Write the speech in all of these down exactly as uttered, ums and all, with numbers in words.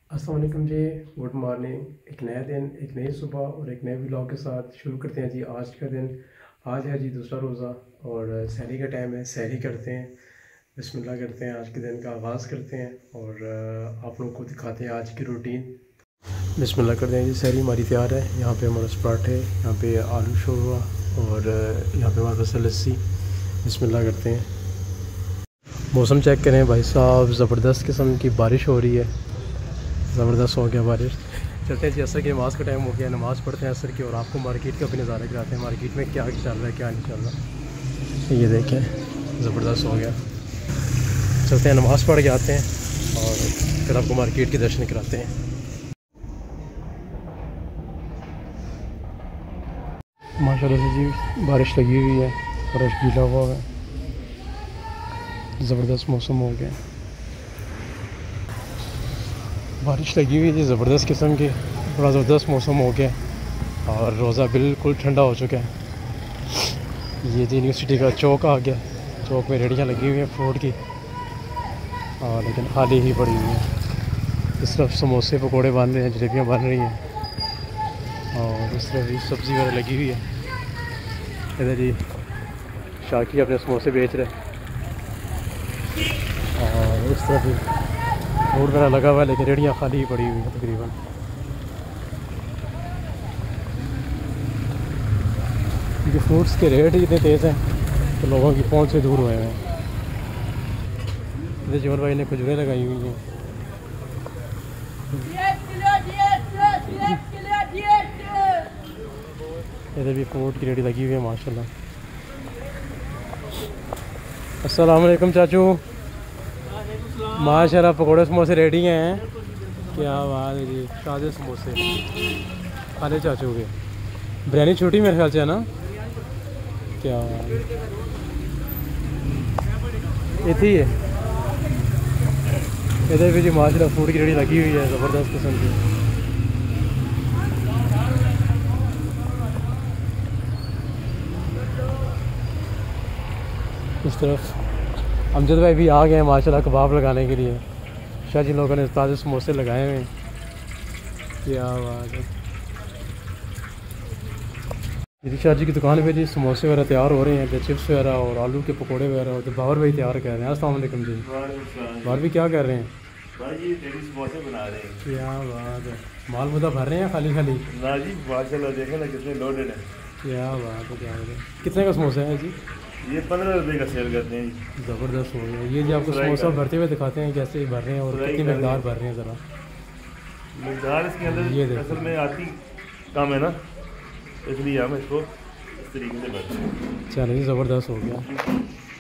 अस्सलाम वालेकुम जी। Good morning. एक नया दिन, एक नई सुबह और एक नए व्लॉग के साथ शुरू करते हैं जी आज का दिन। आज है जी दूसरा रोज़ा और सहरी का टाइम है। सहरी करते हैं, बिस्मिल्लाह करते हैं, आज के दिन का आगाज़ करते हैं और आप लोगों को दिखाते हैं आज की रूटीन। बिस्मिल्लाह करते हैं जी। सहरी हमारी तैयार है। यहाँ पे हमारा पराठे, यहाँ पे आलू शोरवा और यहाँ पे हमारे पास लस्सी। बिस्मिल्लाह करते हैं। मौसम चेक करें भाई साहब, ज़बरदस्त किस्म की बारिश हो रही है। ज़बरदस्त हो गया बारिश। चलते हैं जी, असर की नमाज़ का टाइम हो गया, नमाज़ पढ़ते हैं असर की और आपको मार्केट का भी नज़ारा कराते हैं। मार्केट में क्या चल रहा है क्या नहीं चल रहा, ये देखें, ज़बरदस्त हो गया। चलते हैं, नमाज़ पढ़ के आते हैं और फिर आपको मार्केट के दर्शन कराते हैं। माशाल्लाह से जी बारिश लगी हुई है, फर्श गीला हुआ है, ज़बरदस्त मौसम हो गया। बारिश लगी हुई है ज़बरदस्त किस्म की, बड़ा ज़बरदस्त मौसम हो गया और रोज़ा बिल्कुल ठंडा हो चुका है। ये जी यूनिवर्सिटी का चौक आ गया। चौक में रेहड़ियाँ लगी हुई हैं फ्रूट की और लेकिन खाली ही पड़ी हुई है। इस तरफ समोसे पकोड़े बन रहे हैं, जलेबियाँ बन रही हैं और इस तरफ भी सब्ज़ी वगैरह लगी हुई है। इधर जी शाकी अपने समोसे बेच रहे हैं और इस तरफ भी फ्रूट वगैरह लगा हुआ है, लेकिन रेहड़ियाँ खाली ही पड़ी हुई हैं तकरीबन। क्योंकि फ्रूट्स के रेट ही इतने तेज़ हैं तो लोगों की पहुंच से दूर हुए हैं। इधर जमल भाई ने खजूरें लगाई हुई हैं। इधर भी फ्रूट की रेडी लगी हुई है माशाल्लाह। अस्सलाम वालेकुम चाचू। माशाल्लाह पकौड़े समोसे रेडी हैं। क्या बात है जी, ताज़े समोसे खाले चाचू के। बिरयानी छोटी मेरे ख्याल से है ना, क्या इतनी है। इधर भी जी माशाल्लाह फूड की रेडी लगी हुई है, ज़बरदस्त किस्म की। इस तरफ अमजद भाई भी आ गए हैं माशाल्लाह कबाब लगाने के लिए। शाह जी लोगों ने ताज़े समोसे लगाए हुए हैं, क्या बात है। मेरी शाह जी की दुकान पे जी समोसे वगैरह तैयार हो रहे हैं, चिप्स वगैरह और आलू के पकोड़े वगैरह, और बावर भाई तैयार कर रहे हैं। अस्सलाम वालेकुम जी। बावर भी क्या कर रहे हैं भाई जी, समोसे बना रहे हैं। क्या बात है। माल मुद्दा भर रहे हैं खाली खाली ना जी, माशाल्लाह देखें ना कितने लोडेड है। क्या बात है, क्या बात है। कितने का समोसा है जी? ये पंद्रह रुपए का सेल करते हैं जी। ज़बरदस्त हो गया। ये जी आपको समोसा भरते हुए दिखाते हैं कैसे भर रहे हैं और कितनी मकदार भर रहे हैं ज़रा। मकदार इसके अंदर ये असल में आती कम है ना, इसलिए हम इसको इस तरीके से भरते हैं। चलिए ज़बरदस्त हो गया।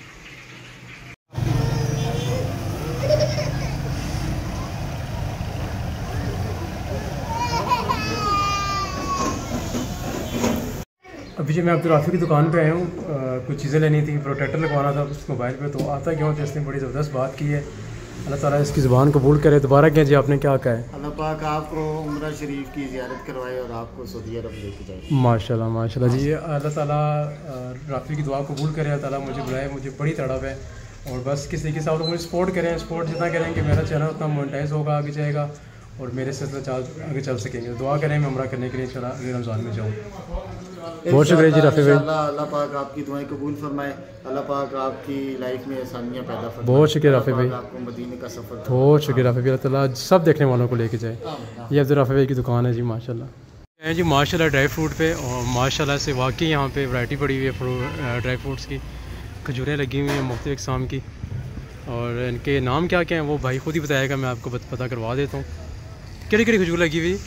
अभी जी मैं अब्दुल राफी की दुकान पे आया हूँ। कुछ चीज़ें लेनी थी, प्रोटेक्टर लगवाना था उस मोबाइल पे, तो आता क्यों तो इसने बड़ी ज़बरदस्त बात की है। अल्लाह ताला इसकी ज़ुबान कबूल करे। दोबारा क्या जी आपने क्या कहा है? अल्लाह पाक आपको उम्रा शरीफ की ज़ियारत करवाए और आपको सऊदी अरब लेके जाए। माशाल्लाह माशाल्लाह जी। अल्लाह ताला राफी की दुआ कबूल करे, अल्लाह ताला मुझे बुलाए, मुझे बड़ी तड़प है और बस किस तरीके से आप लोग मुझे सपोर्ट करें। सपोर्ट जितना करेंगे मेरा चैनल उतना मोनेटाइज होगा, आगे जाएगा और मेरे से चल आगे चल सकेंगे। दुआ करें मैं उम्रा करने के लिए चला अगले रमज़ान में जाऊँ। बहुत शुक्रिया जी राफी भाई। अल्लाह पाक आपकी दुआएं कबूल फरमाए। अल्लाह पाक आपकी लाइफ में आसानियाँ पैदा फरमाए। बहुत शुक्रिया राफी भाई, आपको मदीने का सफ़र बहुत शुक्रिया राफी भाई। अल्लाह ताला सब देखने वालों को लेके जाए। ये अब्दुल राफी भाई की दुकान है जी माशाल्लाह। है जी माशाल्लाह ड्राई फ्रूट पे, और माशाल्लाह से वाकई यहाँ पे वैरायटी पड़ी हुई है ड्राई फ्रूट्स की। खजूरें लगी हुई हैं मुख्तलिफ इक़साम की और इनके नाम क्या क्या हैं वो भाई खुद ही बताएगा, मैं आपको पता करवा देता हूँ। केड़ी केड़ी खजूर लगी हुई?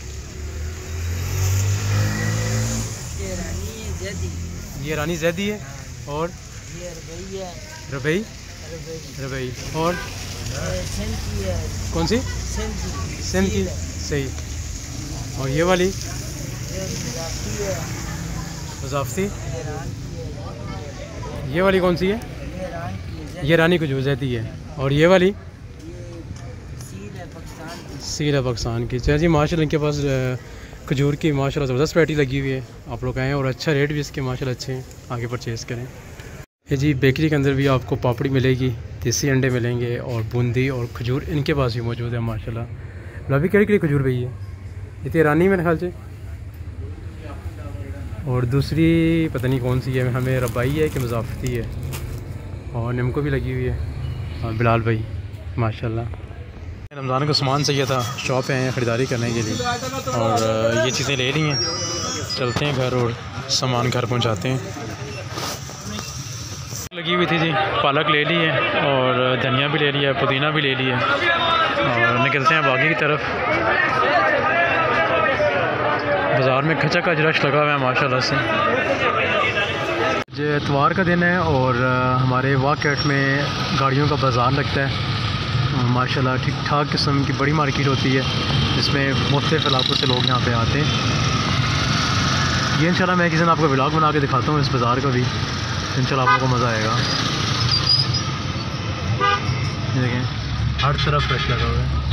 ये रानी जैदी है और ये रबई है। रबई रबई और कौन सी? सिंध की, सही। और ये वाली मुज़ाफ़ती, ये वाली कौन सी है? ये रानी खजूर जैदी है। और ये वाली सील है पाकिस्तान की। चलिए जी माशाल्लाह इनके पास खजूर की माशाल्लाह ज़बरदस्त वैरायटी लगी हुई है। आप लोग आएँ और अच्छा रेट भी इसके माशाल्लाह अच्छे हैं, आगे परचेज़ करें। ये जी बेकरी के अंदर भी आपको पापड़ी मिलेगी, देसी अंडे मिलेंगे और बूंदी और खजूर इनके पास भी मौजूद है माशाल्लाह। लॉबी केड़ी केड़ी खजूर पई है? ये तो ईरानी मेरे ख्याल से, और दूसरी पता नहीं कौन सी है, हमें रबाई है कि मुज़ाफ़ती है, और निमको भी लगी हुई है। और बिलाल भाई माशाल्लाह। रमज़ान का सामान चाहिए था, शॉप पे आए हैं ख़रीदारी करने के लिए, और ये चीज़ें ले ली हैं। चलते हैं घर और सामान घर पहुंचाते हैं। लगी हुई थी जी, पालक ले ली है, और धनिया भी ले लिया, पुदीना भी ले लिया, और निकलते हैं बागी की तरफ। बाज़ार में खचा खच रश लगा हुआ है माशाल्लाह से। जो इतवार का दिन है और हमारे वाकेट में गाड़ियों का बाज़ार लगता है माशाल्लाह। ठीक ठाक किस्म की बड़ी मार्केट होती है जिसमें मुख्तलिफ़ इलाकों से लोग यहाँ पे आते हैं। ये इंशाल्लाह मैं किसी दिन आपको व्लॉग बना के दिखाता हूँ इस बाज़ार का भी, इंशाल्लाह आप लोगों को मज़ा आएगा। ये देखें हर तरफ फ्रेश लगा हुआ है।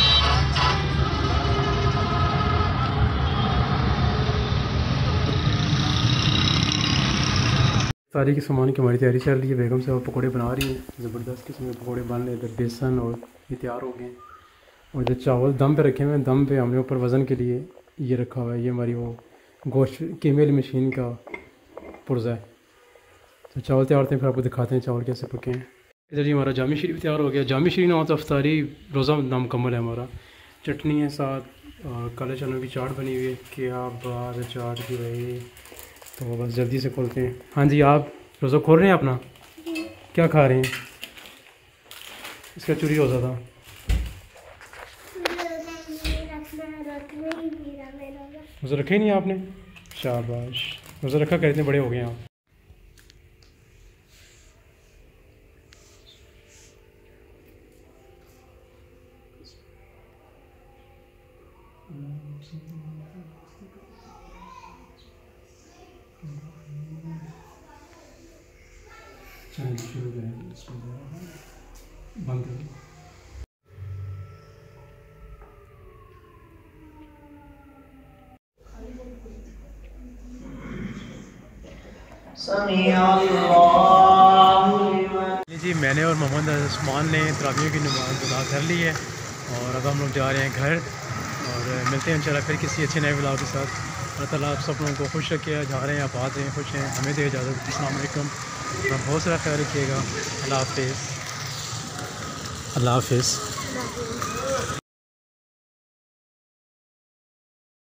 सारी की सामान की हमारी तैयारी चल रही है। बेगम से वो पकौड़े बना रही हैं, ज़बरदस्त किस्म के पकौड़े बन रहे हैं। बेसन और ये तैयार हो गए, और जो चावल दम पे रखे हुए हैं, दम पे हमने ऊपर वज़न के लिए ये रखा हुआ है। ये हमारी वो गोश्त कीमेल मशीन का पुर्जा है। तो चावल तैयार थे, फिर आपको दिखाते हैं चावल कैसे पके हैं। इधर जी हमारा जामी शरीफ तैयार हो गया। जामी शरीफ ना तो अफ्तारी रोज़ा नामुकम्मल है हमारा। चटनी है साथ, और काले चनों की चाट बनी हुई है। क्या बात है चाट की भाई। तो बस जल्दी से खोलते हैं। हाँ जी, आप रोज़ा खोल रहे हैं अपना? क्या खा रहे हैं? इसका चोरी रोज़ा था। रोज़ा रखा ही नहीं आपने? शाबाश, रोज़ा रखा कर, इतने बड़े हो गए आप। शुरू करें, बंद करें। जी मैंने और मोहम्मद उस्मान ने तरावियों की नमाज़ अदा कर ली है, और अब हम लोग जा रहे हैं घर, और मिलते हैं इंशाल्लाह फिर किसी अच्छे नए व्लॉग के साथ। अल्लाह ताला आप सब लोगों को खुश रखे, जा रहे हैं आप आते हैं खुश हैं, हमें दे इजाज़त। अस्सलाम वालेकुम, अपना बहुत सारा ख्याल रखिएगा। अल्लाह हाफ़िज़। अल्लाह हाफ़िज़।